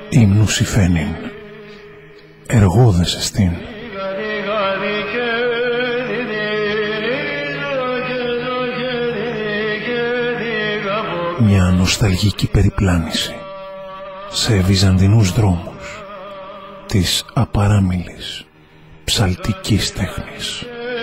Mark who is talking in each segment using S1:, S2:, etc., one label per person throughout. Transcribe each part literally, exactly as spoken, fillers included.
S1: ύμνους υφαίνειν, εργόδες εστίν. Μια νοσταλγική περιπλάνηση σε βυζαντινούς δρόμους της απαράμιλης ψαλτικής τέχνης.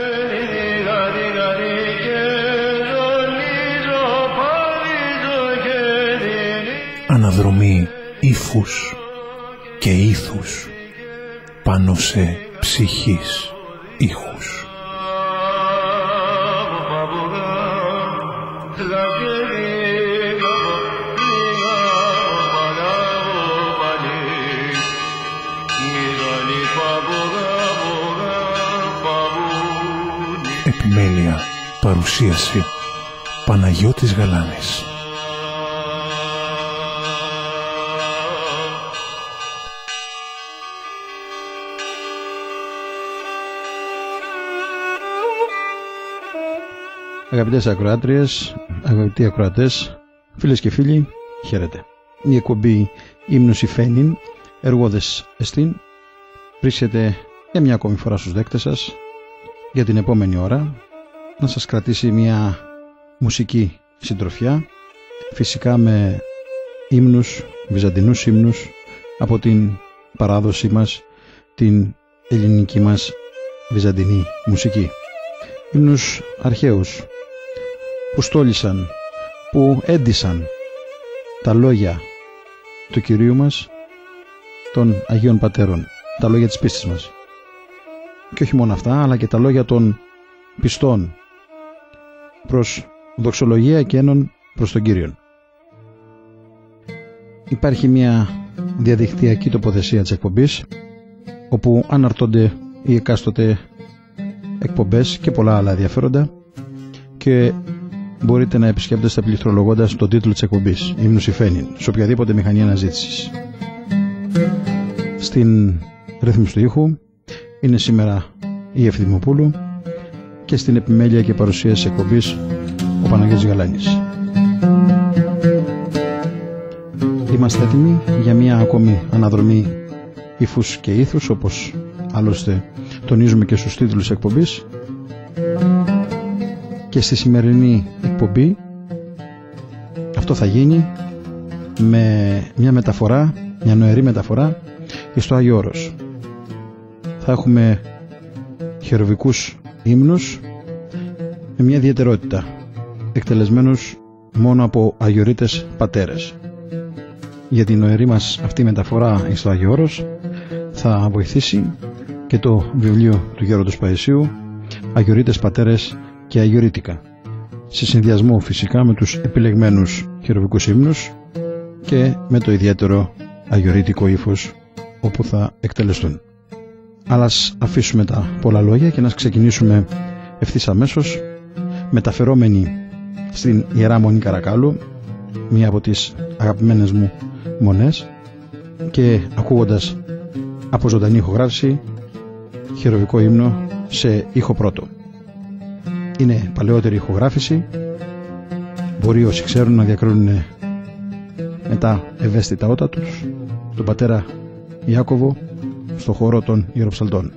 S1: Αναδρομή ύφους και ήθους πάνω σε ψυχής ήχους. Επιμέλεια, παρουσίαση Παναγιώτης Γαλάνης.
S2: Αγαπητές ακροάτριες, αγαπητοί ακροατές, φίλες και φίλοι, χαίρετε. Η εκπομπή ύμνους υφαίνειν, εργόδες εστίν, βρίσκεται για μια ακόμη φορά στους δέκτες σας για την επόμενη ώρα να σας κρατήσει μια μουσική συντροφιά, φυσικά με ύμνους, βυζαντινούς ύμνους από την παράδοσή μας, την ελληνική μας βυζαντινή μουσική. Ύμνους αρχαίους που στόλισαν, που έντυσαν τα λόγια του Κυρίου μας, των Αγίων Πατέρων, τα λόγια της πίστης μας. Και όχι μόνο αυτά, αλλά και τα λόγια των πιστών προς δοξολογία και ένων προς τον Κύριον. Υπάρχει μια διαδικτυακή τοποθεσία της εκπομπής, όπου αναρτώνται οι εκάστοτε εκπομπές και πολλά άλλα ενδιαφέροντα, και μπορείτε να επισκέπτεστε πληκτρολογώντας τον τίτλο της εκπομπής ύμνους υφαίνειν σε οποιαδήποτε μηχανή αναζήτησης. Στην ρύθμιση του ήχου είναι σήμερα η Ευθυμοπούλου και στην επιμέλεια και παρουσίαση της εκπομπής ο Παναγιώτης Γαλάνης. Είμαστε έτοιμοι για μια ακόμη αναδρομή ύφους και ήθους, όπως άλλωστε τονίζουμε και στους τίτλους εκπομπής. Και στη σημερινή εκπομπή αυτό θα γίνει με μια μεταφορά, μια νοερή μεταφορά στο Άγιο Όρος. Θα έχουμε χερουβικούς ύμνους με μια ιδιαιτερότητα, εκτελεσμένους μόνο από αγιορείτες πατέρες. Για την νοερή μας αυτή μεταφορά στο Άγιο Όρος θα βοηθήσει και το βιβλίο του Γέροντος Παϊσίου, Αγιορείτες Πατέρες και Αγιορείτικα, σε συνδυασμό φυσικά με τους επιλεγμένους χερουβικούς ύμνους και με το ιδιαίτερο αγιορείτικο ύφος όπου θα εκτελεστούν. Αλλά ας αφήσουμε τα πολλά λόγια και να ξεκινήσουμε ευθύς αμέσως, μεταφερόμενοι στην Ιερά Μονή Καρακάλου, μία από τις αγαπημένες μου μονές, και ακούγοντας από ζωντανή ηχογράφηση χερουβικό ύμνο σε ήχο πρώτο. Είναι παλαιότερη ηχογράφηση, μπορεί όσοι ξέρουν να διακρίνουν με τα ευαίσθητα ότα τους τον πατέρα Ιάκωβο στο χώρο των ιεροψαλτών.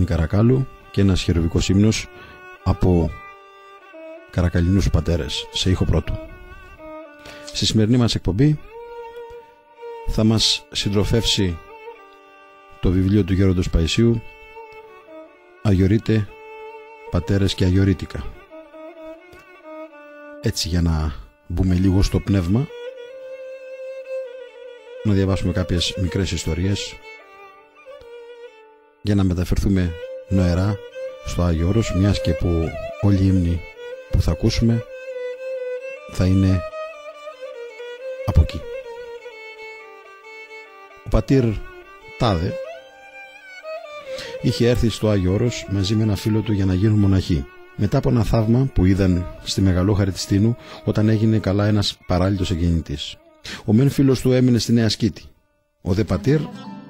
S2: Καρακάλου και ένας χερουβικός ύμνος από καρακαλινούς πατέρες σε ήχο πρώτου. Στη σημερινή μας εκπομπή θα μας συντροφεύσει το βιβλίο του Γέροντος Παϊσίου «Αγιορείτε πατέρες και αγιορείτικα». Έτσι, για να μπούμε λίγο στο πνεύμα, να διαβάσουμε κάποιες μικρές ιστορίες για να μεταφερθούμε νοερά στο Άγιο Όρος, μιας και που όλοι οι ύμνοι που θα ακούσουμε θα είναι από εκεί. Ο πατήρ Τάδε είχε έρθει στο Άγιο Όρος μαζί με ένα φίλο του για να γίνουν μοναχοί, μετά από ένα θαύμα που είδαν στη Μεγαλόχαρη της Τίνου όταν έγινε καλά ένας παράλυτος εγγεννητής. Ο μεν φίλος του έμεινε στη Νέα Σκήτη. Ο δε πατήρ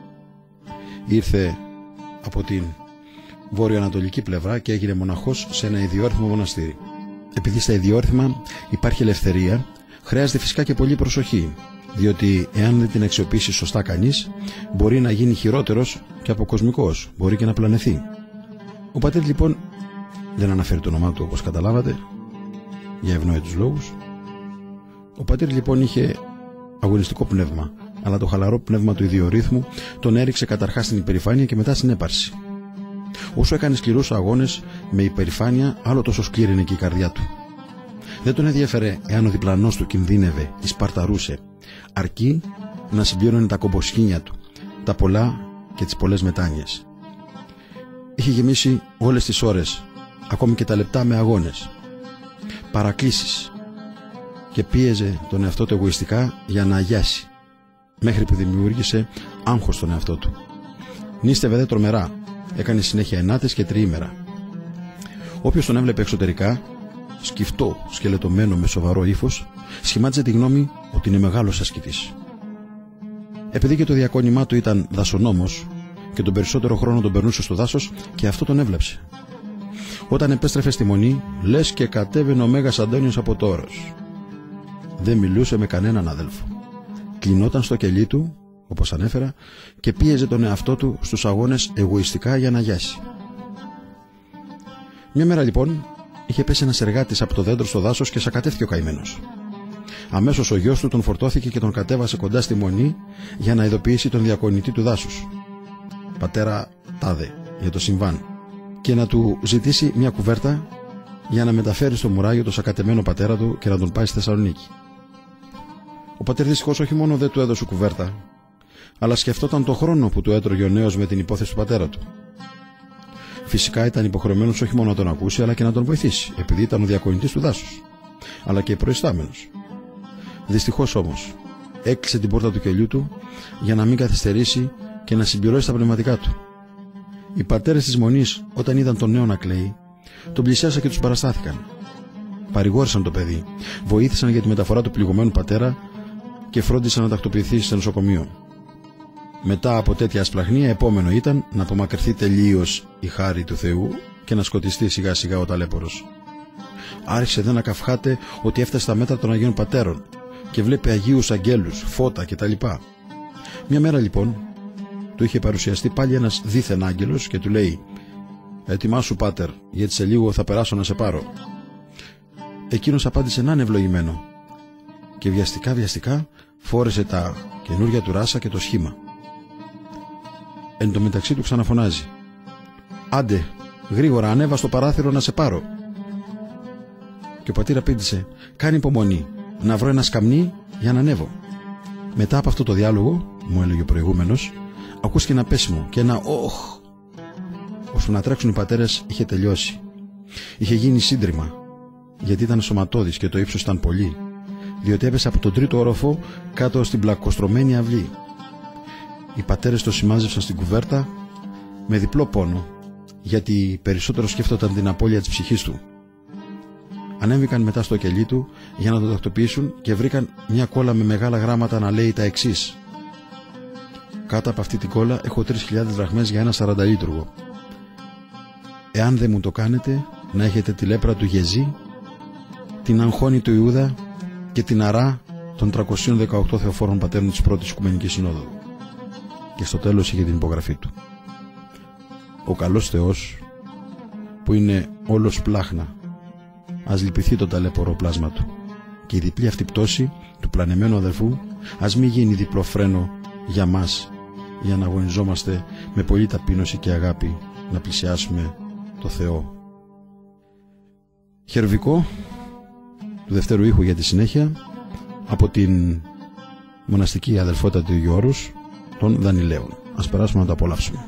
S2: ήρθε από την βορειοανατολική πλευρά και έγινε μοναχός σε ένα ιδιόρυθμο μοναστήρι. Επειδή στα ιδιόρυθμα υπάρχει ελευθερία, χρειάζεται φυσικά και πολύ προσοχή, διότι εάν δεν την αξιοποιήσει σωστά κανείς, μπορεί να γίνει χειρότερος και αποκοσμικός, μπορεί και να πλανεθεί. Ο πατήρ λοιπόν δεν αναφέρει το όνομά του, όπως καταλάβατε, για ευνόητους λόγους. Ο πατήρ λοιπόν είχε αγωνιστικό πνεύμα, αλλά το χαλαρό πνεύμα του ιδιορύθμου τον έριξε καταρχάς στην υπερηφάνεια και μετά στην έπαρση. Όσο έκανε σκληρούς αγώνες με υπερηφάνεια, άλλο τόσο σκλήρινε και η καρδιά του. Δεν τον ενδιαφέρε εάν ο διπλανός του κινδύνευε ή σπαρταρούσε, αρκεί να συμπλήρωνε τα κομποσχήνια του, τα πολλά και τις πολλές μετάνοιες. Είχε γεμίσει όλες τις ώρες, ακόμη και τα λεπτά, με αγώνες, παρακλήσεις, και πίεζε τον εαυτό του εγωιστικά για να αγιάσει, μέχρι που δημιούργησε άγχος στον εαυτό του. Νίστευε δε τρομερά, έκανε συνέχεια ενάτες και τριήμερα. Όποιος τον έβλεπε εξωτερικά, σκυφτό, σκελετωμένο με σοβαρό ύφος, σχημάτιζε τη γνώμη ότι είναι μεγάλος ασκητής. Επειδή και το διακόνημά του ήταν δασονόμος και τον περισσότερο χρόνο τον περνούσε στο δάσος, και αυτό τον έβλεψε. Όταν επέστρεφε στη μονή, λες και κατέβαινε ο Μέγας Αντώνιος από το όρος. Δεν μιλούσε με κανέναν αδέλφο. Κλεινόταν στο κελί του, όπως ανέφερα, και πίεζε τον εαυτό του στους αγώνες εγωιστικά για να γιάσει. Μια μέρα λοιπόν είχε πέσει ένας εργάτης από το δέντρο στο δάσος και σακατεύτηκε ο καημένος. Αμέσως ο γιος του τον φορτώθηκε και τον κατέβασε κοντά στη μονή για να ειδοποιήσει τον διακονητή του δάσους, πατέρα Τάδε, για το συμβάν, και να του ζητήσει μια κουβέρτα για να μεταφέρει στο μουράγιο το σακατεμένο πατέρα του και να τον πάει στη Θεσσαλονίκη. Ο πατέρ δυστυχώς όχι μόνο δεν του έδωσε κουβέρτα, αλλά σκεφτόταν το χρόνο που του έτρωγε ο νέος με την υπόθεση του πατέρα του. Φυσικά ήταν υποχρεωμένος όχι μόνο να τον ακούσει, αλλά και να τον βοηθήσει, επειδή ήταν ο διακονητής του δάσους, αλλά και προϊστάμενος. Δυστυχώς όμως έκλεισε την πόρτα του κελιού του για να μην καθυστερήσει και να συμπληρώσει τα πνευματικά του. Οι πατέρες της μονής, όταν είδαν τον νέο να κλαίει, τον πλησιάσαν και τους παραστάθηκαν. Παρηγόρησαν το παιδί, βοήθησαν για τη μεταφορά του πληγωμένου πατέρα και φρόντισαν να τακτοποιηθεί σε νοσοκομείο. Μετά από τέτοια ασπλαχνία, επόμενο ήταν να απομακρυνθεί τελείως η χάρη του Θεού και να σκοτιστεί σιγά σιγά ο ταλέπορος. Άρχισε δε να καυχάται ότι έφτασε στα μέτρα των Αγίων Πατέρων και βλέπει Αγίους Αγγέλους, φώτα κτλ. Μια μέρα λοιπόν του είχε παρουσιαστεί πάλι ένας δίθεν άγγελος και του λέει: «Ετοιμάσου, πάτερ, γιατί σε λίγο θα περάσω να σε πάρω». Εκείνος απάντησε να είναι ευλογημένο και βιαστικά βιαστικά φόρεσε τα καινούρια του ράσα και το σχήμα. Εν τω μεταξύ του ξαναφωνάζει: «Άντε, γρήγορα ανέβα στο παράθυρο να σε πάρω». Και ο πατήρ απήντησε: «Κάνει υπομονή, να βρω ένα σκαμνί για να ανέβω». Μετά από αυτό το διάλογο, μου έλεγε ο προηγούμενος, ακούστηκε ένα πέσιμο και ένα «Οχ». Ώσπου να τρέξουν οι πατέρες είχε τελειώσει. Είχε γίνει σύντριμα, γιατί ήταν σωματώδης και το ύψος ήταν πολύ, διότι έπεσε από τον τρίτο όροφο κάτω στην πλακοστρωμένη αυλή. Οι πατέρες το σημάζευσαν στην κουβέρτα με διπλό πόνο, γιατί περισσότερο σκέφτονταν την απώλεια της ψυχής του. Ανέβηκαν μετά στο κελί του για να το τακτοποιήσουν και βρήκαν μια κόλλα με μεγάλα γράμματα να λέει τα εξής: «Κάτω από αυτή την κόλλα έχω τρεις χιλιάδες δραχμές για ένα σαρανταλίτουργο. Εάν δεν μου το κάνετε, να έχετε τη λέπρα του Γεζή, την αγχώνη του Ιούδα και την αρά των τριακοσίων δεκαοκτώ θεοφόρων πατέρων της πρώτης Οικουμενικής Συνόδου». Και στο τέλος είχε την υπογραφή του. ο καλός Θεός που είναι όλος πλάχνα, ας λυπηθεί το ταλαιπωρό πλάσμα του, και η διπλή αυτή πτώση του πλανεμένου αδερφού ας μην γίνει διπλό φρένο για μας, για να αγωνιζόμαστε με πολλή ταπείνωση και αγάπη να πλησιάσουμε το Θεό. Χερουβικό του δευτέρου ήχου για τη συνέχεια από την μοναστική αδελφότητα του Αγίου Όρους των Δανειλαίων. Ας περάσουμε να το απολαύσουμε.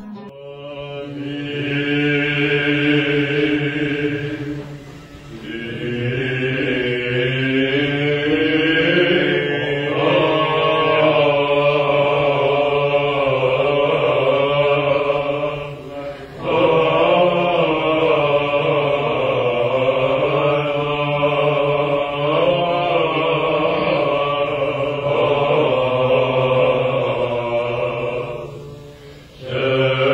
S3: Yeah.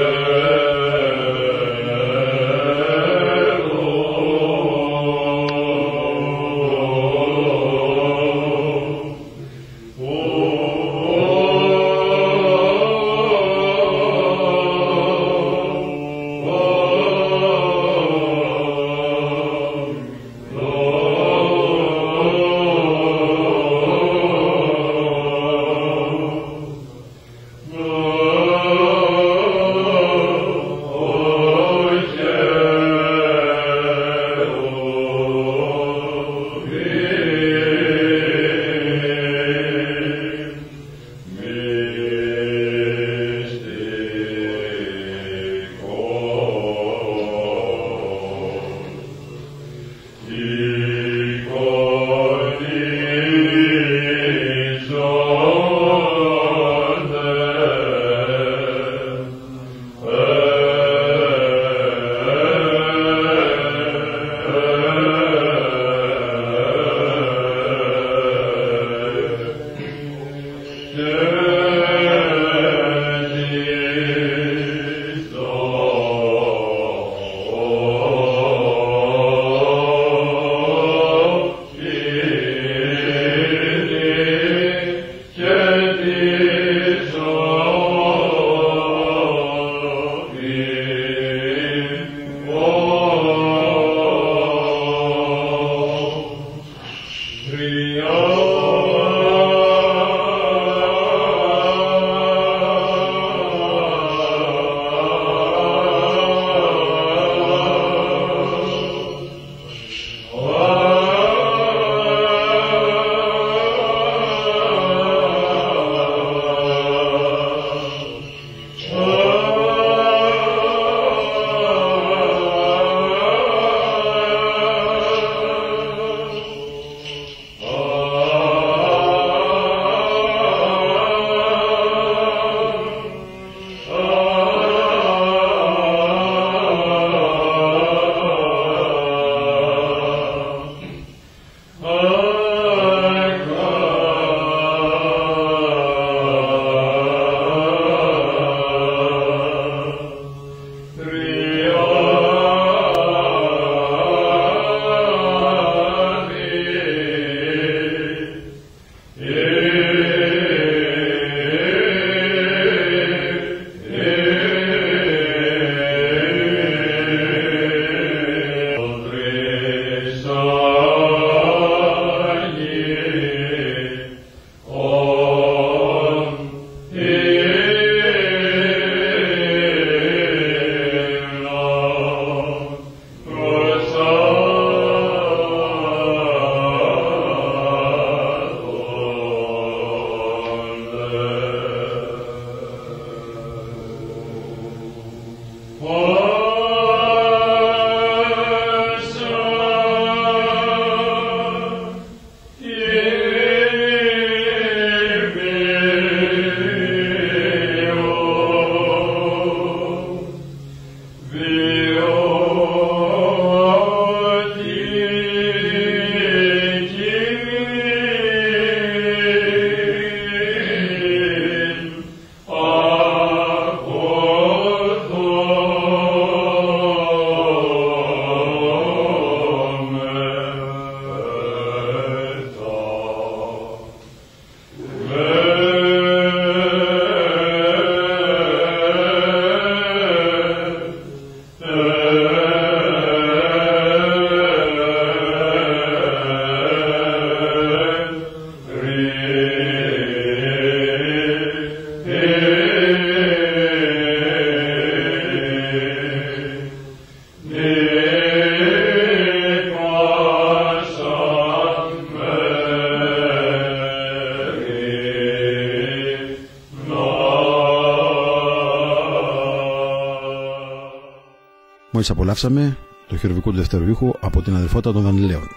S2: Μόλις απολαύσαμε το χειροβικό του δεύτερου ήχου από την αδελφότητα των Δανειλαίων.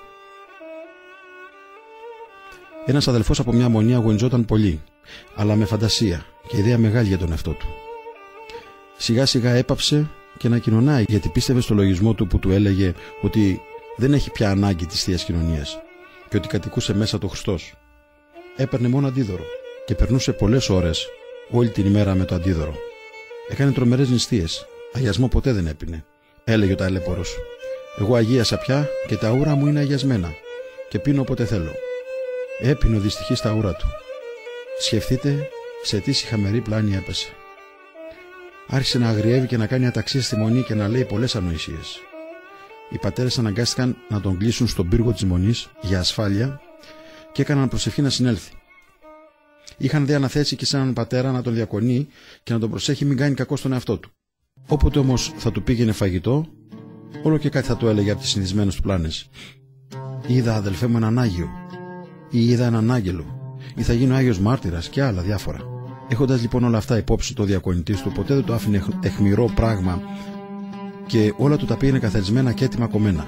S2: Ένας αδελφός από μια μονή αγωνιζόταν πολύ, αλλά με φαντασία και ιδέα μεγάλη για τον εαυτό του. Σιγά σιγά έπαψε και να κοινωνάει, γιατί πίστευε στο λογισμό του που του έλεγε ότι δεν έχει πια ανάγκη της Θείας Κοινωνίας και ότι κατοικούσε μέσα το Χριστός. Έπαιρνε μόνο αντίδωρο και περνούσε πολλές ώρες όλη την ημέρα με το αντίδωρο. Έκανε τρομερές νηστείες, αγιασμό ποτέ δεν έπινε. Έλεγε ο ταλέπορος: εγώ αγίασα πια και τα ούρα μου είναι αγιασμένα και πίνω όποτε θέλω. Έπινε ο δυστυχής τα ούρα του. Σκεφτείτε σε τι σιχαμερή πλάνη έπεσε. Άρχισε να αγριεύει και να κάνει αταξίες στη μονή και να λέει πολλές ανοησίες. Οι πατέρες αναγκάστηκαν να τον κλείσουν στον πύργο της μονής για ασφάλεια και έκαναν προσευχή να συνέλθει. Είχαν δε αναθέσει και σε έναν πατέρα να τον διακονεί και να τον προσέχει μην κάνει κακό στον εαυτό του. Όποτε όμως θα του πήγαινε φαγητό, όλο και κάτι θα του έλεγε από τις συνηθισμένες του πλάνες. Είδα, αδελφέ μου, έναν Άγιο, ή είδα έναν άγγελο, ή θα γίνω Άγιος Μάρτυρας και άλλα διάφορα. Έχοντας λοιπόν όλα αυτά υπόψη το διακονητής του, ποτέ δεν το άφηνε αιχμηρό πράγμα και όλα του τα πήγαινε καθαρισμένα και έτοιμα κομμένα.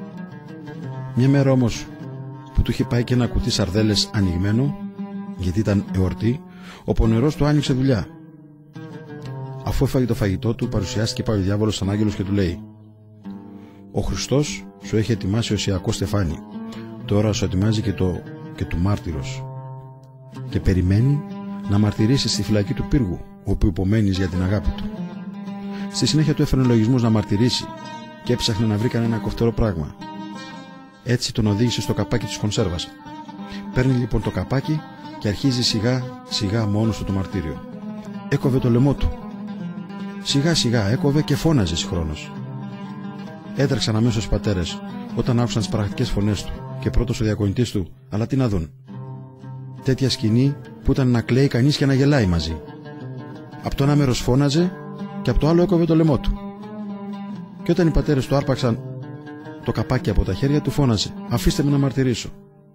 S2: Μια μέρα όμως που του είχε πάει και ένα κουτί σαρδέλες ανοιγμένο, γιατί ήταν εορτή, ο πονερός του άνοιξε δουλειά. Αφού έφαγε το φαγητό του, παρουσιάστηκε πάλι ο διάβολος σαν άγγελος και του λέει: ο Χριστός σου έχει ετοιμάσει οσιακό στεφάνι. Τώρα σου ετοιμάζει και το και του μάρτυρος. Και περιμένει να μαρτυρήσει στη φυλακή του πύργου, όπου υπομένεις για την αγάπη του. Στη συνέχεια του έφερε λογισμούς να μαρτυρήσει και έψαχνε να βρει κανένα κοφτερό πράγμα. Έτσι τον οδήγησε στο καπάκι της κονσέρβας. Παίρνει λοιπόν το καπάκι και αρχίζει σιγά σιγά μόνος του το μαρτύριο. Έκοβε το λαιμό του. Σιγά σιγά έκοβε και φώναζε συγχρόνως. Έτρεξαν αμέσως οι πατέρες όταν άκουσαν τις πρακτικές φωνές του και πρώτος ο διακονητής του, αλλά τι να δουν. Τέτοια σκηνή που ήταν να κλαίει κανείς και να γελάει μαζί. Από το ένα μέρος φώναζε και από το άλλο έκοβε το λαιμό του. Και όταν οι πατέρες του άρπαξαν το καπάκι από τα χέρια του, φώναζε: αφήστε με να μαρτυρήσω.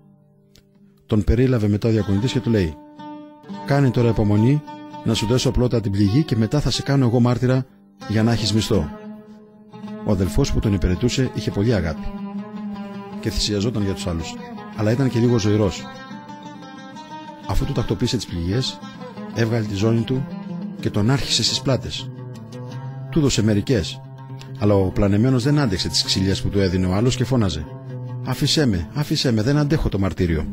S2: Τον περίλαβε μετά ο διακονητής και του λέει: κάνε τώρα υπομονή να σου δώσω πρώτα την πληγή και μετά θα σε κάνω εγώ μάρτυρα για να έχεις μισθό. Ο αδελφός που τον υπηρετούσε είχε πολύ αγάπη και θυσιαζόταν για τους άλλους, αλλά ήταν και λίγο ζωηρός. Αφού του τακτοποίησε τις πληγές, έβγαλε τη ζώνη του και τον άρχισε στις πλάτες. Του δώσε μερικές, αλλά ο πλανεμένος δεν άντεξε τις ξυλιές που του έδινε ο άλλος και φώναζε: άφησέ με, άφησέ με, δεν αντέχω το μαρτύριο.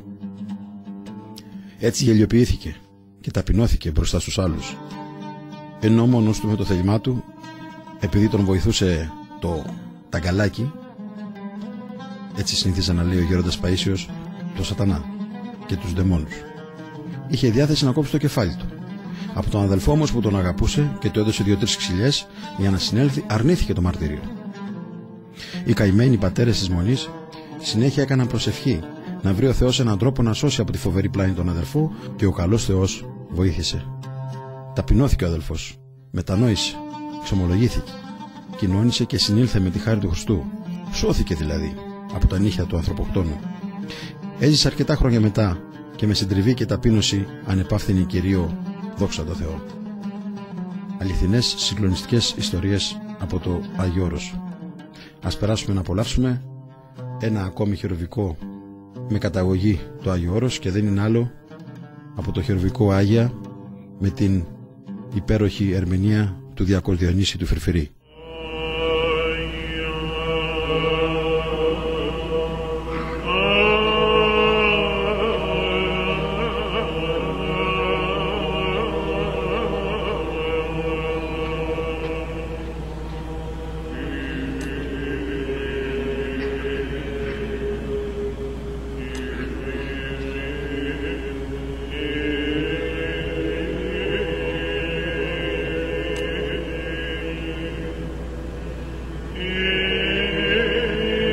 S2: Έτσι γελιοποιήθηκε και ταπεινώθηκε μπροστά στους άλλους. Ενώ μόνος του με το θέλημά του, επειδή τον βοηθούσε το ταγκαλάκι, έτσι συνήθιζε να λέει ο γέροντας Παΐσιος, το σατανά και τους δαιμόνους, είχε διάθεση να κόψει το κεφάλι του. Από τον αδελφό όμως που τον αγαπούσε και του έδωσε δύο-τρεις ξυλιές για να συνέλθει, αρνήθηκε το μαρτύριο. Οι καημένοι πατέρες της μονής συνέχεια έκαναν προσευχή να βρει ο Θεός έναν τρόπο να σώσει από τη φοβερή πλάνη τον αδελφό, και ο καλός Θεός βοήθησε. Ταπεινώθηκε ο αδελφός, μετανόησε, εξομολογήθηκε, κοινώνησε και συνήλθε με τη χάρη του Χριστού. Σώθηκε δηλαδή από τα νύχια του ανθρωποκτόνου. Έζησε αρκετά χρόνια μετά και με συντριβή και ταπείνωση ανεπάφθηνη Κυρίω, δόξα τω Θεώ. Αληθινές συγκλονιστικές ιστορίες από το Άγιο Όρος. Ας περάσουμε να απολαύσουμε ένα ακόμη χειροβικό με καταγωγή το Άγιο Όρος, και δεν είναι άλλο από το χειροβικό Άγια με την υπέροχη ερμηνεία του Διακός Διονύση του Φερφερή.
S3: Yeah.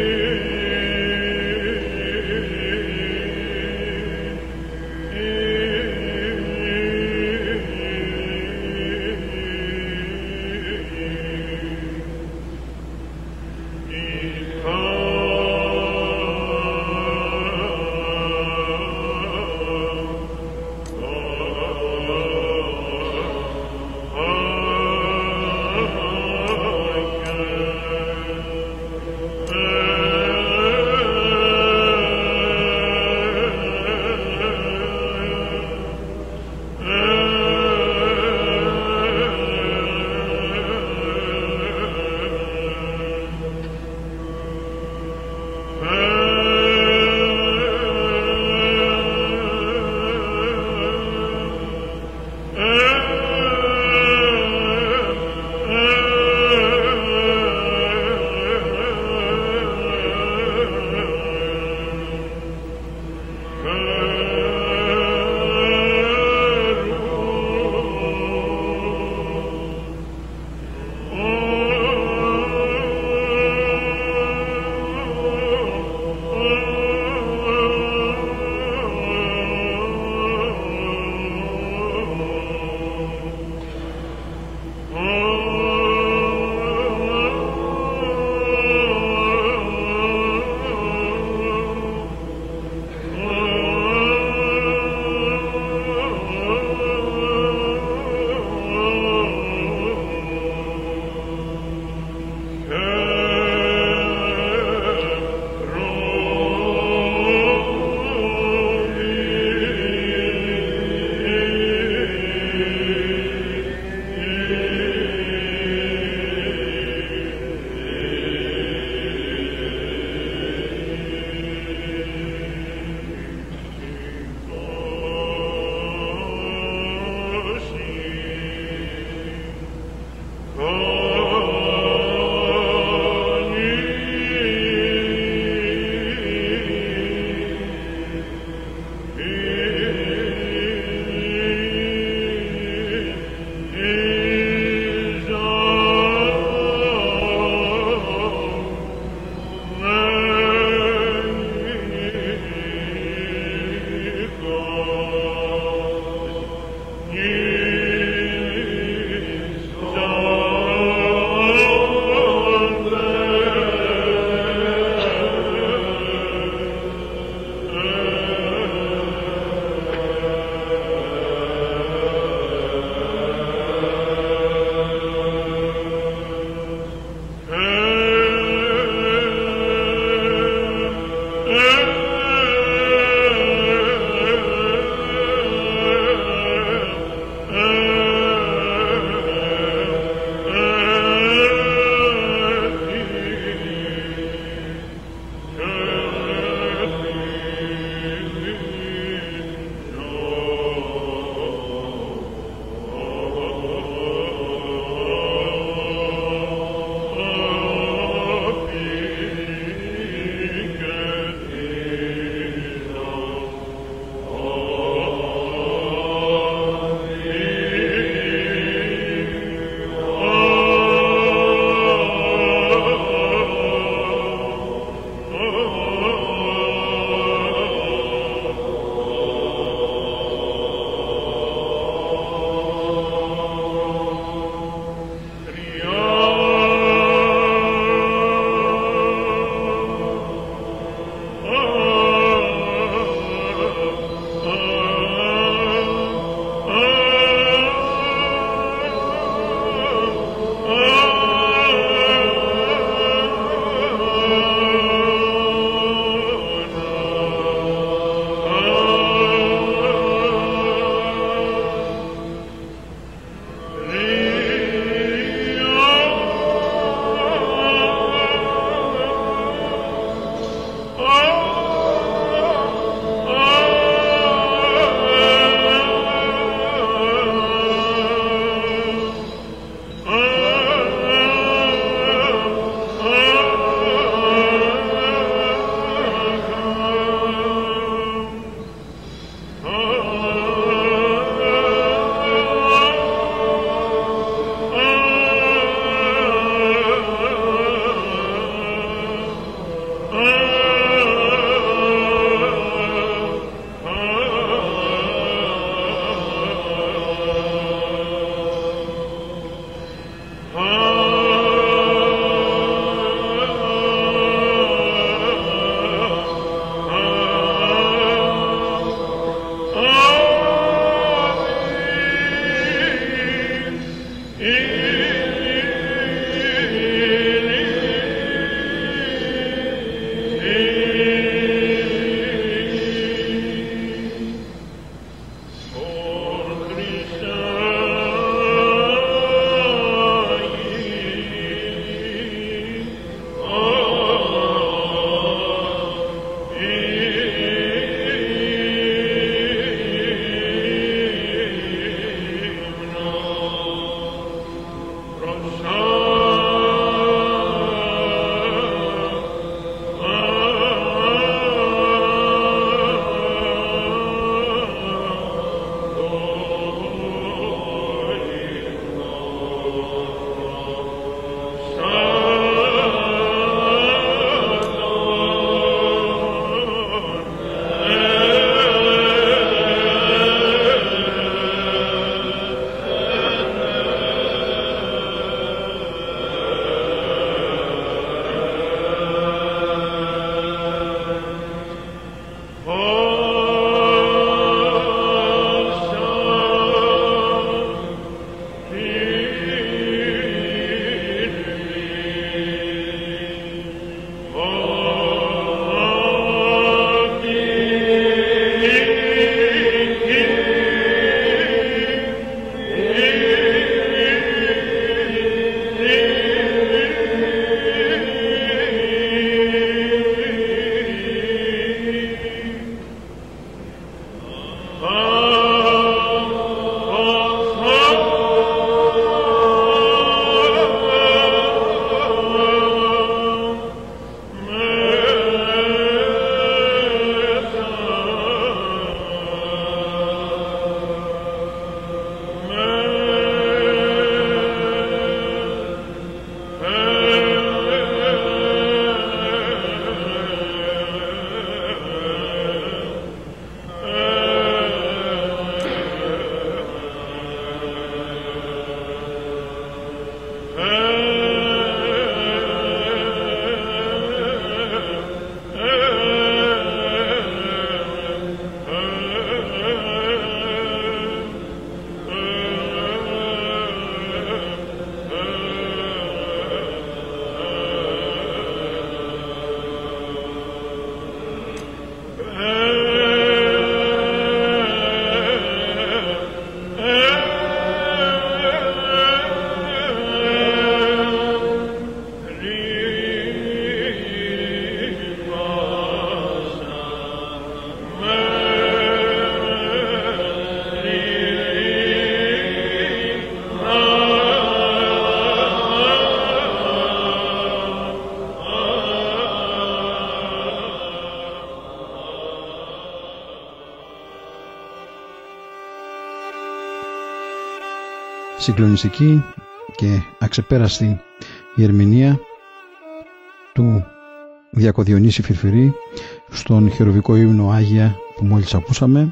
S2: συγκλονιστική και αξεπέραστη η ερμηνεία του Διακοδιονύση Φιρφυρή στον χερουβικό ύμνο Άγια που μόλις ακούσαμε.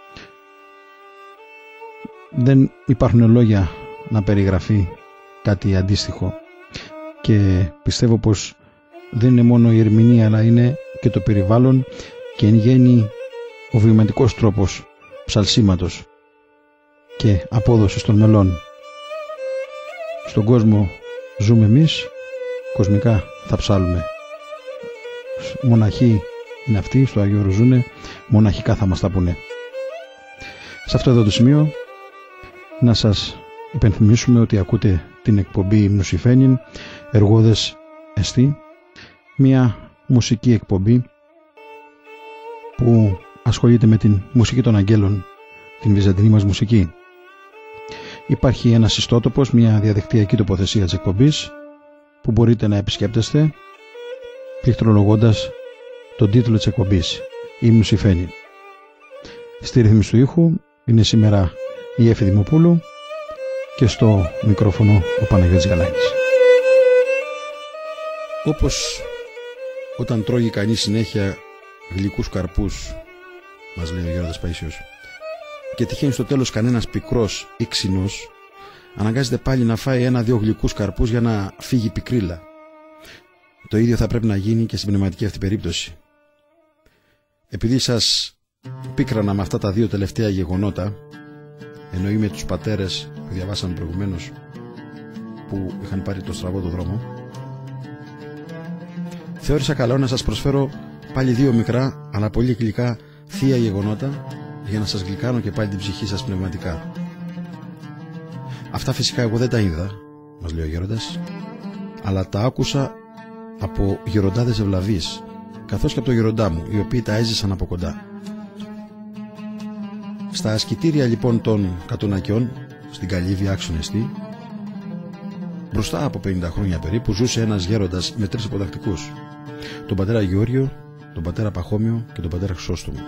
S2: Δεν υπάρχουν λόγια να περιγραφεί κάτι αντίστοιχο και πιστεύω πως δεν είναι μόνο η ερμηνεία αλλά είναι και το περιβάλλον και εν γέννη ο βιωματικός τρόπος ψαλσίματος και απόδοσης των μελών. Στον κόσμο ζούμε εμείς, κοσμικά θα ψάλουμε. Μοναχοί είναι αυτοί, στο Άγιο Όρος ζουνε, μοναχικά θα μας τα πούνε. Σε αυτό εδώ το σημείο να σας υπενθυμίσουμε ότι ακούτε την εκπομπή Μνουσιφένιν Εργόδες Εστί, μια μουσική εκπομπή που ασχολείται με την μουσική των αγγέλων, την βυζαντινή μας μουσική. Υπάρχει ένας ιστότοπος, μια διαδικτυακή τοποθεσία της εκπομπής που μπορείτε να επισκέπτεστε πληκτρολογώντας τον τίτλο της εκπομπής, η Μνουσιφένιν. Στη ρύθμιση του ήχου είναι σήμερα η Έφη Δημοπούλου και στο μικρόφωνο ο Παναγιώτης Γαλάνης. Όπως όταν τρώγει κανείς συνέχεια γλυκούς καρπούς, μας λέει ο Γέροντας Παΐσιος, και τυχαίνει στο τέλος κανένας πικρός ή ξινός, αναγκάζεται πάλι να φάει ένα-δυο γλυκούς καρπούς για να φύγει πικρίλα. Το ίδιο θα πρέπει να γίνει και στην πνευματική αυτή περίπτωση. Επειδή σας πίκρανα με αυτά τα δύο τελευταία γεγονότα, εννοεί με τους πατέρες που διαβάσαμε προηγουμένως που είχαν πάρει το στραβό το δρόμο, θεώρησα καλό να σας προσφέρω πάλι δύο μικρά αλλά πολύ γλυκά θεία γεγονότα για να σας γλυκάνω και πάλι την ψυχή σας πνευματικά. Αυτά φυσικά εγώ δεν τα είδα, μας λέει ο Γέροντας, αλλά τα άκουσα από γεροντάδες ευλαβείς, καθώς και από το γεροντά μου, οι οποίοι τα έζησαν από κοντά. Στα ασκητήρια λοιπόν των Κατουνακιών, στην Καλύβη άξον εστί, μπροστά από πενήντα χρόνια περίπου, ζούσε ένας γέροντας με τρεις υποτακτικούς, τον πατέρα Γεώργιο, τον πατέρα Παχώμιο και τον πατέρα Χρυσόστομο.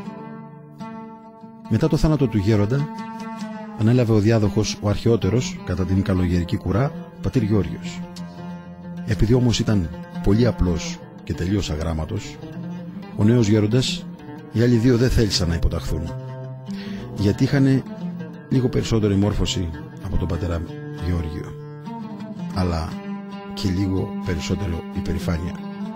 S2: Μετά το θάνατο του γέροντα, ανέλαβε ο διάδοχος, ο αρχαιότερος, κατά την καλογερική κουρά, πατήρ Γεώργιος. Επειδή όμως ήταν πολύ απλός και τελείως αγράμματος, ο νέος γέροντας, οι άλλοι δύο δεν θέλησαν να υποταχθούν, γιατί είχαν λίγο περισσότερη μόρφωση από τον πατέρα Γεώργιο, αλλά και λίγο περισσότερο υπερηφάνεια.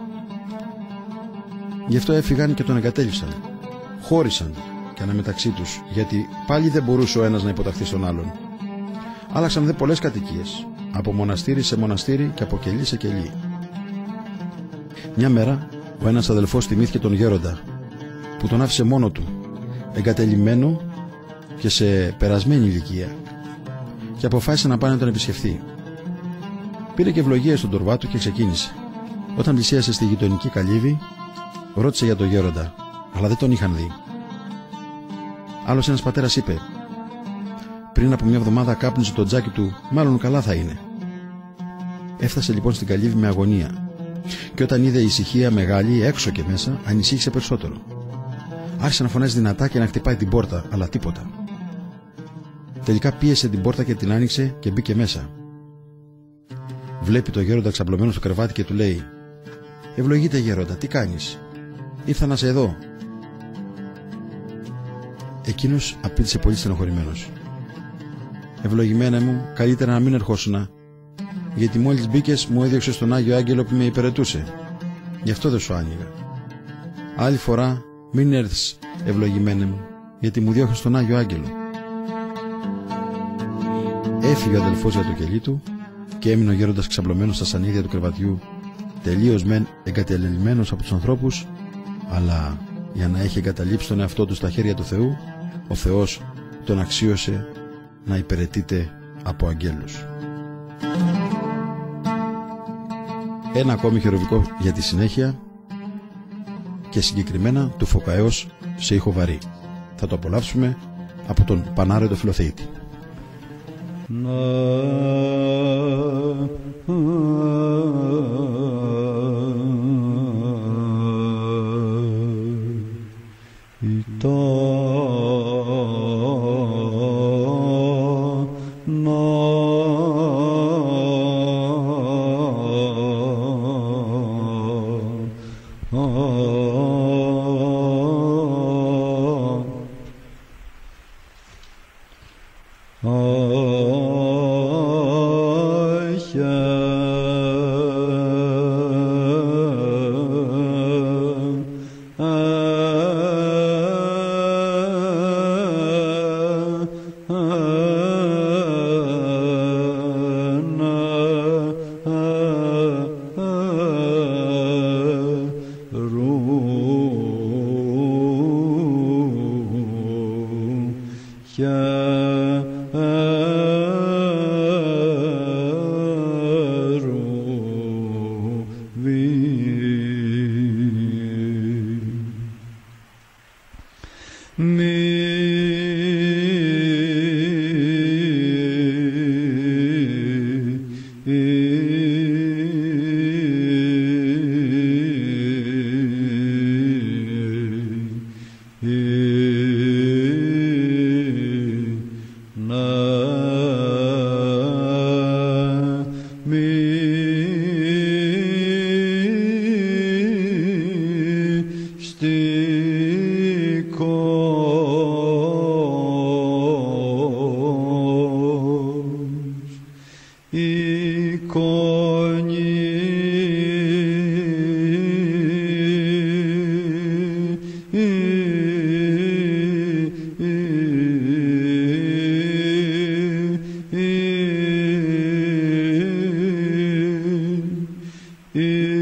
S2: Γι' αυτό έφυγαν και τον εγκατέλειψαν, χώρισαν και αναμεταξύ τους, γιατί πάλι δεν μπορούσε ο ένας να υποταχθεί στον άλλον. Άλλαξαν δε πολλές κατοικίες, από μοναστήρι σε μοναστήρι και από κελί σε κελί. Μια μέρα ο ένας αδελφός θυμήθηκε τον γέροντα που τον άφησε μόνο του, εγκατελειμμένο και σε περασμένη ηλικία, και αποφάσισε να πάει να τον επισκεφθεί. Πήρε και ευλογία στον τορβά του και ξεκίνησε. Όταν πλησίασε στη γειτονική Καλύβη, ρώτησε για τον γέροντα, αλλά δεν τον είχαν δει. Άλλος ένας πατέρας είπε: πριν από μια εβδομάδα κάπνιζε το τζάκι του, μάλλον καλά θα είναι. Έφτασε λοιπόν στην Καλύβη με αγωνία, και όταν είδε ησυχία μεγάλη έξω και μέσα, ανησύχησε περισσότερο. Άρχισε να φωνάζει δυνατά και να χτυπάει την πόρτα, αλλά τίποτα. Τελικά πίεσε την πόρτα και την άνοιξε και μπήκε μέσα. Βλέπει το γέροντα ξαπλωμένο στο κρεβάτι και του λέει: «Ευλογείτε γέροντα, τι κάνεις? Ήρθα να σε δω». Εκείνος απήντησε πολύ στενοχωρημένος: «Ευλογημένε μου, καλύτερα να μην ερχόσουνα, γιατί μόλις μπήκες μου έδιωξε στον Άγιο Άγγελο που με υπηρετούσε. Γι' αυτό δεν σου άνοιγα. Άλλη φορά μην έρθεις, ευλογημένε μου, γιατί μου διώχνεις τον Άγιο Άγγελο». Έφυγε ο αδελφός για το κελί του και έμεινε ο γέροντας ξαπλωμένος στα σανίδια του κρεβατιού, τελείως μεν εγκατελελειμμένος από τους ανθρώπους, αλλά για να έχει εγκαταλείψει τον εαυτό του στα χέρια του Θεού, ο Θεός τον αξίωσε να υπηρετείται από αγγέλους. Ένα ακόμη χερουβικό για τη συνέχεια και συγκεκριμένα του Φωκαέως σε ήχο βαρύ. Θα το απολαύσουμε από τον Πανάρετο Φιλοθεήτη.
S3: No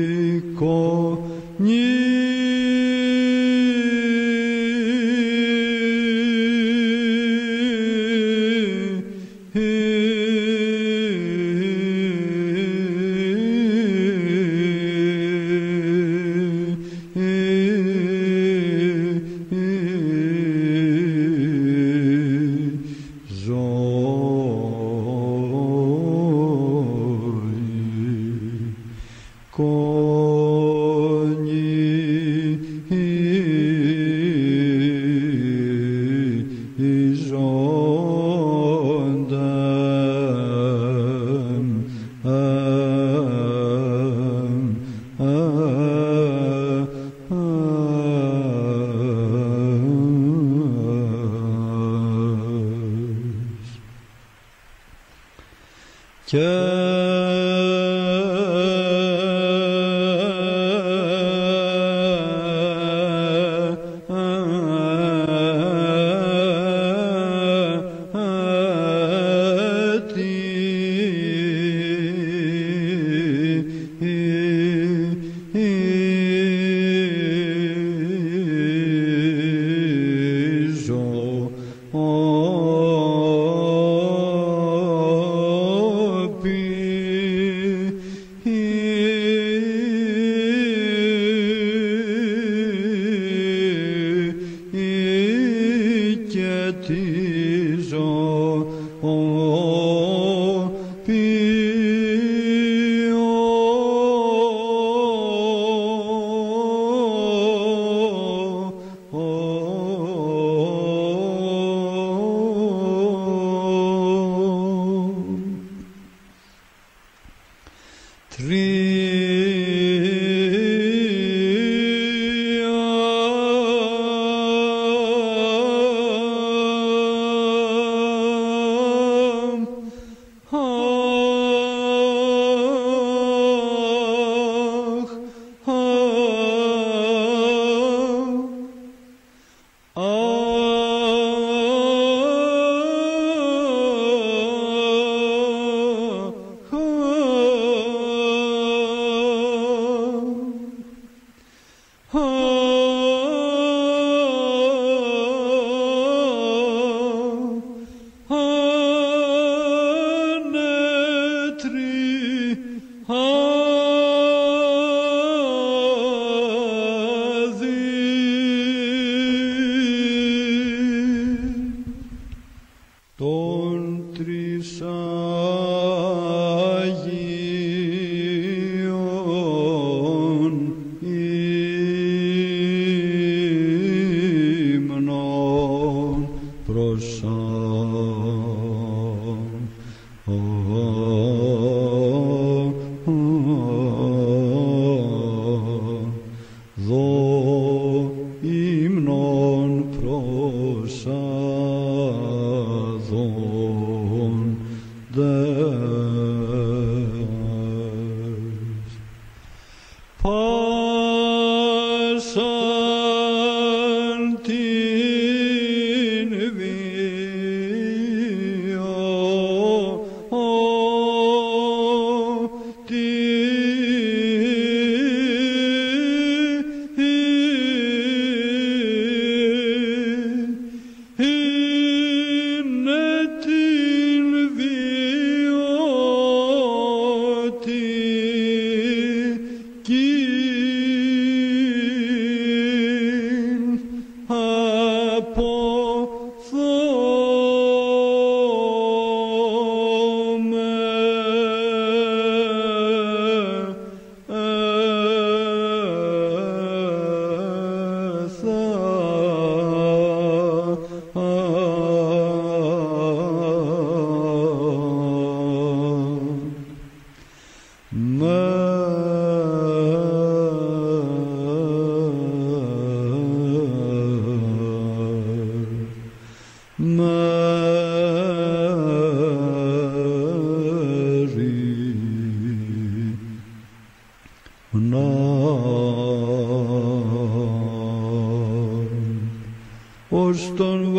S3: ως τον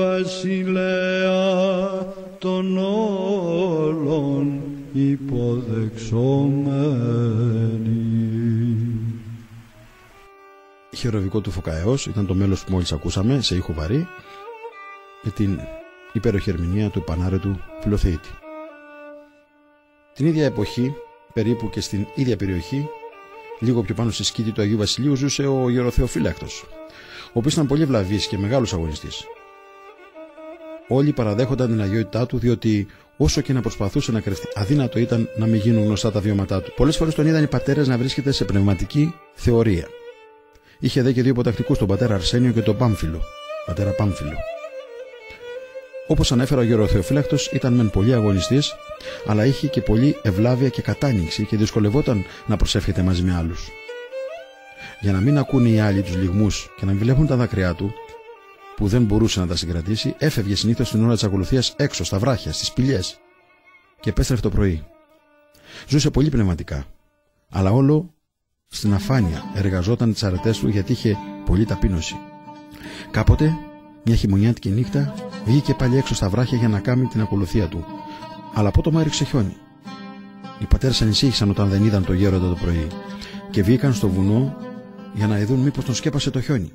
S3: βασιλέα των όλων υποδεξόμενοι.
S2: χεροβικό του Φωκαεώς ήταν το μέλος που μόλις ακούσαμε σε ήχο βαρύ, με την υπέροχη ερμηνεία του πανάρετου Φιλοθεήτη. Την ίδια εποχή, περίπου και στην ίδια περιοχή, λίγο πιο πάνω στη σκήτη του Αγίου Βασιλείου, ζούσε ο Γεροθεοφύλακτος, ο οποίος ήταν πολύ ευλαβής και μεγάλος αγωνιστής. Όλοι παραδέχονταν την αγιότητά του, διότι όσο και να προσπαθούσε να κρυφτεί, αδύνατο ήταν να μην γίνουν γνωστά τα βιώματά του. Πολλές φορές τον είδαν οι πατέρες να βρίσκεται σε πνευματική θεωρία. Είχε δε και δύο υποτακτικούς, τον πατέρα Αρσένιο και τον Πάμφυλο, πατέρα Πάμφυλο. Όπως ανέφερα, ο Γεροθεοφύλακτος ήταν μεν πολύ αγωνιστής, αλλά είχε και πολύ ευλάβεια και κατάνοιξη και δυσκολευόταν να προσεύχεται μαζί με άλλους. Για να μην ακούνε οι άλλοι τους λυγμούς και να μην βλέπουν τα δάκρυά του, που δεν μπορούσε να τα συγκρατήσει, έφευγε συνήθως την ώρα της ακολουθίας έξω, στα βράχια, στις σπηλιές, και επέστρεφε το πρωί. Ζούσε πολύ πνευματικά, αλλά όλο στην αφάνεια εργαζόταν τις αρετές του, γιατί είχε πολύ ταπείνωση. Κάποτε, μια χειμωνιάτικη νύχτα, βγήκε πάλι έξω στα βράχια για να κάνει την ακολουθία του, αλλά απότομα έριξε χιόνι. Οι πατέρες ανησύχησαν όταν δεν είδαν το γέροντα το πρωί και βγήκαν στο βουνό για να ειδούν μήπως τον σκέπασε το χιόνι.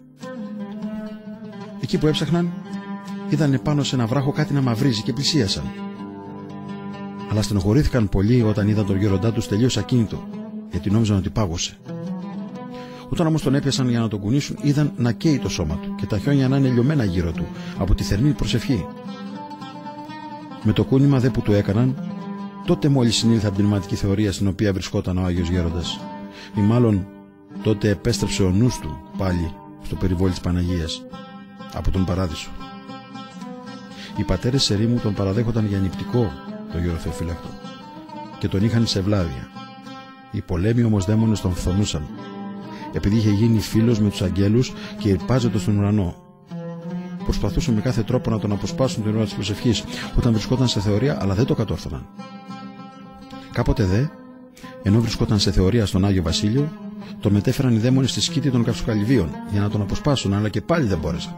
S2: Εκεί που έψαχναν, είδαν πάνω σε ένα βράχο κάτι να μαυρίζει και πλησίασαν. Αλλά στενοχωρήθηκαν πολύ όταν είδαν τον γέροντά τους τελείως ακίνητο, γιατί νόμιζαν ότι πάγωσε. Όταν όμως τον έπιασαν για να τον κουνήσουν, είδαν να καίει το σώμα του και τα χιόνια να είναι λιωμένα γύρω του από τη θερμή προσευχή. Με το κούνημα δε που του έκαναν, τότε μόλις συνήλθε από την πνευματική θεωρία στην οποία βρισκόταν ο Άγιος Γέροντας, ή μάλλον τότε επέστρεψε ο νους του πάλι στο περιβόλι της Παναγίας από τον Παράδεισο. Οι πατέρες της ερήμου τον παραδέχονταν για νηπτικό τον Γεροθεοφύλακτο και τον είχαν σε ευλάβεια. Οι πολέμοι όμως δαίμονες τον φθονούσαν, επειδή είχε γίνει φίλος με τους αγγέλους και ηρπάζεται στον ουρανό. Προσπαθούσαν με κάθε τρόπο να τον αποσπάσουν την ώρα της προσευχής όταν βρισκόταν σε θεωρία, αλλά δεν το κατόρθωναν. Κάποτε δε, ενώ βρισκόταν σε θεωρία στον Άγιο Βασίλειο, τον μετέφεραν οι δαίμονες στη σκήτη των Καυσοκαλυβίων για να τον αποσπάσουν, αλλά και πάλι δεν μπόρεσαν.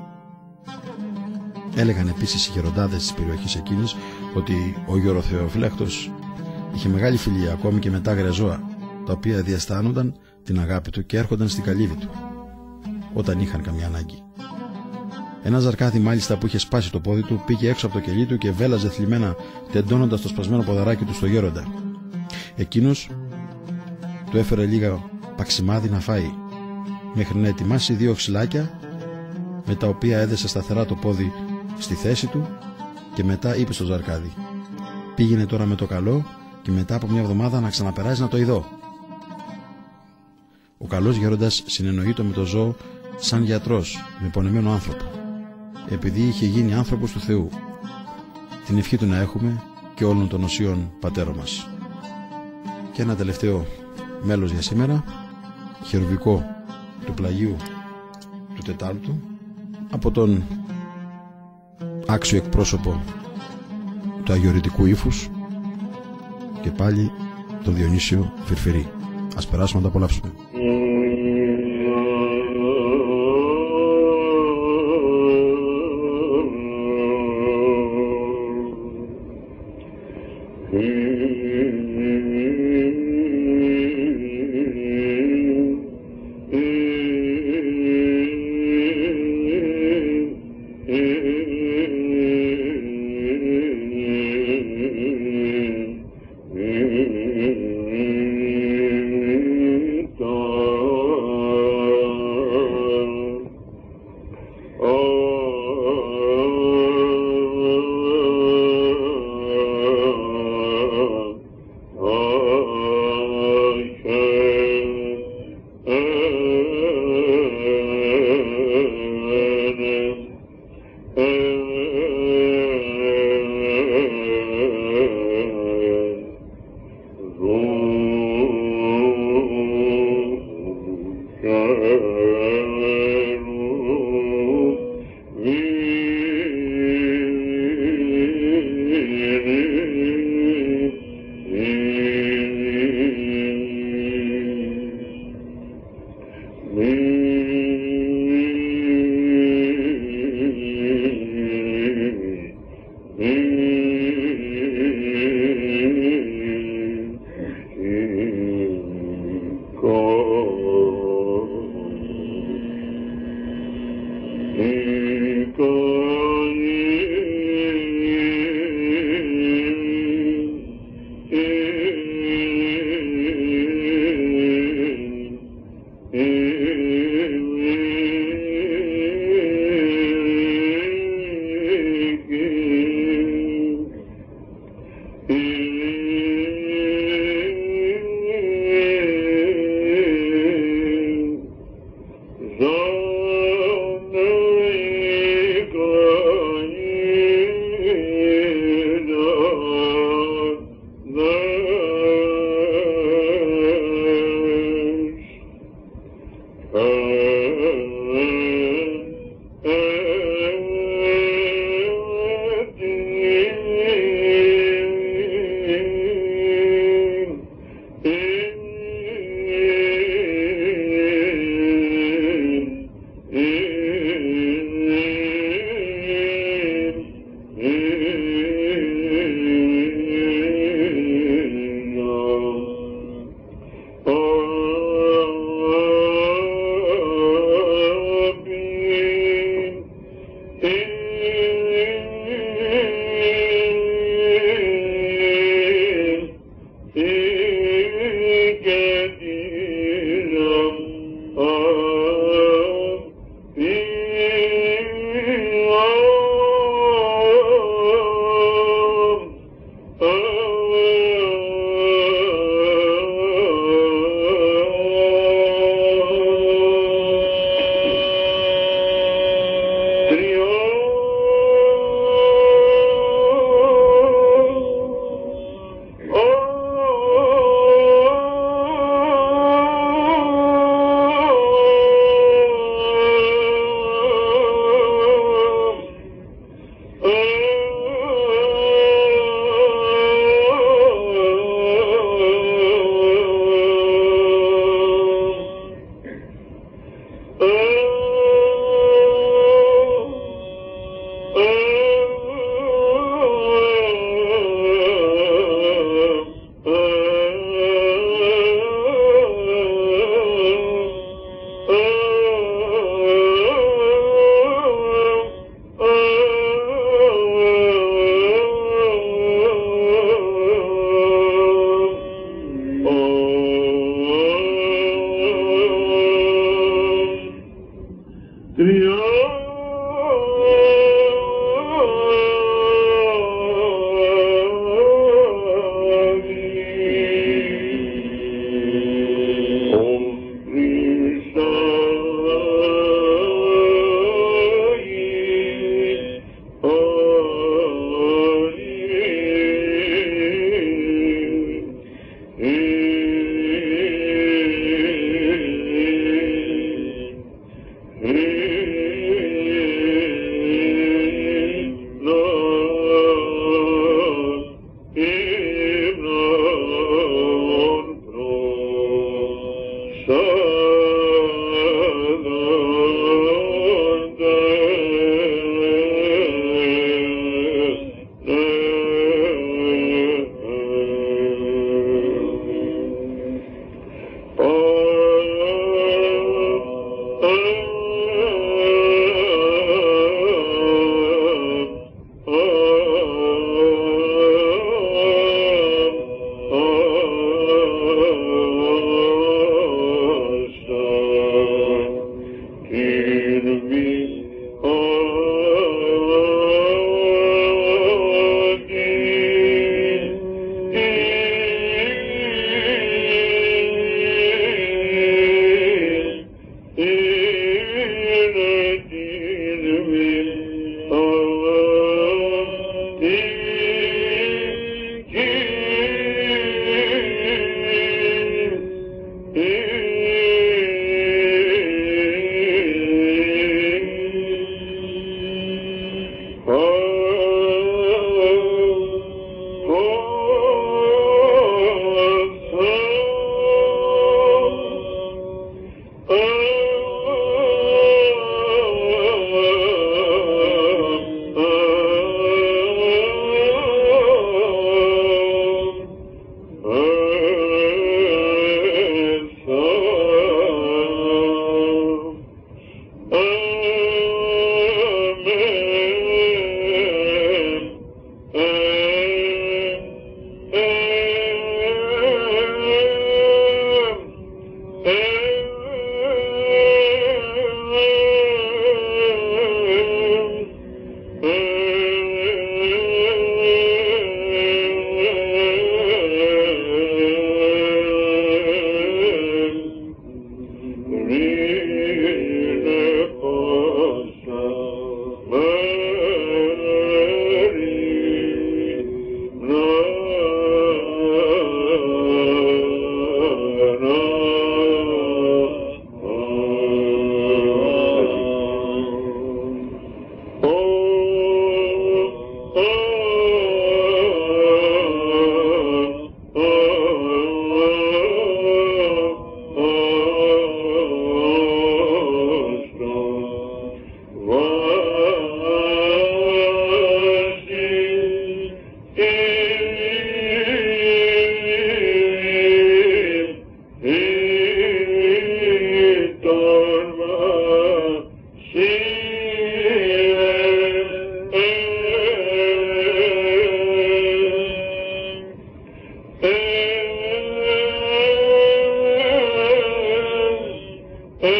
S2: Έλεγαν επίσης οι γεροντάδες της περιοχής εκείνης ότι ο Γεροθεοφύλακτος είχε μεγάλη φιλία ακόμη και με τα άγρια ζώα, τα οποία διαισθάνονταν την αγάπη του και έρχονταν στην καλύβη του όταν είχαν καμιά ανάγκη. Ένα ζαρκάδι μάλιστα που είχε σπάσει το πόδι του πήγε έξω από το κελί του και βέλαζε θλιμμένα, τεντώνοντας το σπασμένο ποδαράκι του στο γέροντα. Εκείνος του έφερε λίγα παξιμάδι να φάει, μέχρι να ετοιμάσει δύο ξυλάκια, με τα οποία έδεσε σταθερά το πόδι στη θέση του και μετά είπε στο ζαρκάδι: «Πήγαινε τώρα με το καλό και μετά από μια εβδομάδα να ξαναπεράσει να το ειδώ». Ο καλός γέροντας συνεννοείτο με το ζώο σαν γιατρός με πονεμένο άνθρωπο, επειδή είχε γίνει άνθρωπος του Θεού. Την ευχή του να έχουμε και όλων των οσίων πατέρων μας. Και ένα τελευταίο μέλος για σήμερα, χερουβικό του πλαγίου του Τετάρτου, από τον άξιο εκπρόσωπο του αγιορητικού ύφους, και πάλι τον Διονύσιο Φυρφυρή. Ας περάσουμε να τα απολαύσουμε.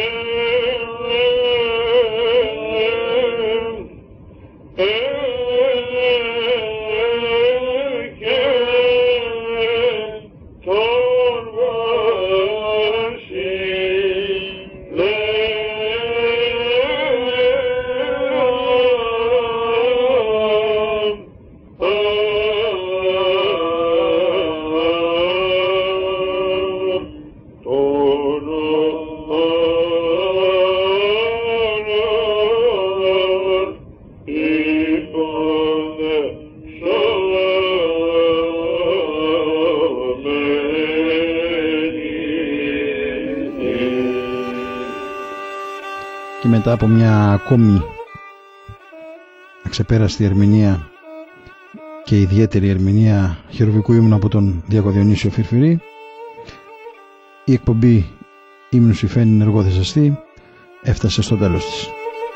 S2: Και μετά από μια ακόμη αξεπέραστη ερμηνεία και ιδιαίτερη ερμηνεία χειροβικού ύμνου από τον Διακό Διονύσιο Φιρφυρή, η εκπομπή Ύμνους Υφαίνειν Εργόδες Αστεί έφτασε στο τέλος της.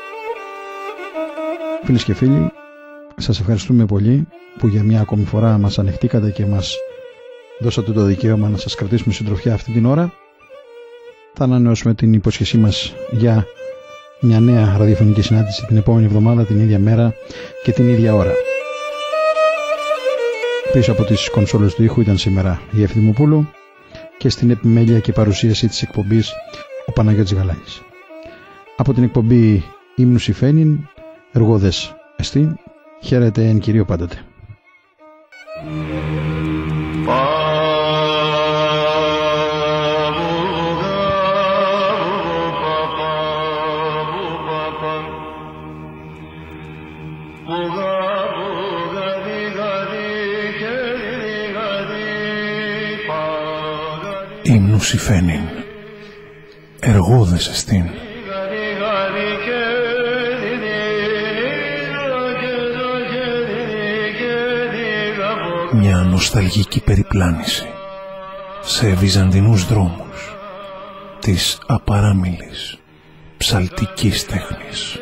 S2: Φίλες και φίλοι, σας ευχαριστούμε πολύ που για μια ακόμη φορά μας ανεχτήκατε και μας δώσατε το δικαίωμα να σας κρατήσουμε συντροφιά αυτή την ώρα. Θα ανανεώσουμε την υπόσχεσή μας για μια νέα ραδιοφωνική συνάντηση την επόμενη εβδομάδα, την ίδια μέρα και την ίδια ώρα. Πίσω από τις κονσόλες του ήχου ήταν σήμερα η Ευθυμοπούλου και στην επιμέλεια και παρουσίαση της εκπομπής ο Παναγιώτης Γαλάνης. Από την εκπομπή Ύμνους Υφαίνειν Εργόδες Αστεί, χαίρετε εν Κυρίω πάντοτε.
S1: Ύμνους Υφαίνειν Εργόδες Αστεί. Μια νοσταλγική περιπλάνηση σε βυζαντινούς δρόμους της απαράμιλης ψαλτικής τέχνης.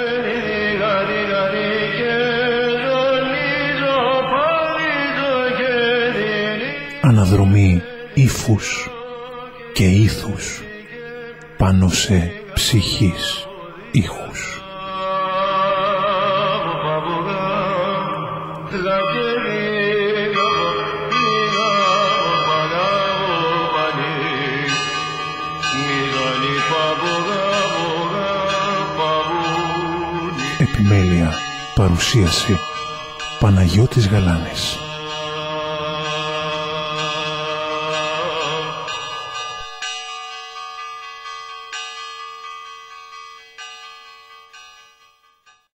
S1: Αναδρομή ύφους και ήθους πάνω σε ψυχής ήχους. Επιμέλεια, παρουσίαση Παναγιώτης Γαλάνης.